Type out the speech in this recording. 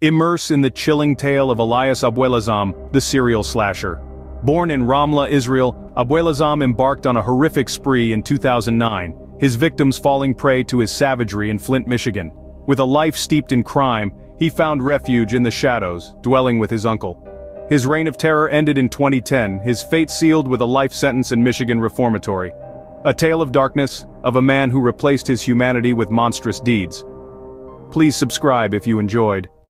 Immerse in the chilling tale of Elias Abuelazam, the serial slasher. Born in Ramla, Israel, Abuelazam embarked on a horrific spree in 2009, his victims falling prey to his savagery in Flint, Michigan. With a life steeped in crime, he found refuge in the shadows, dwelling with his uncle. His reign of terror ended in 2010, his fate sealed with a life sentence in Michigan reformatory. A tale of darkness, of a man who replaced his humanity with monstrous deeds. Please subscribe if you enjoyed.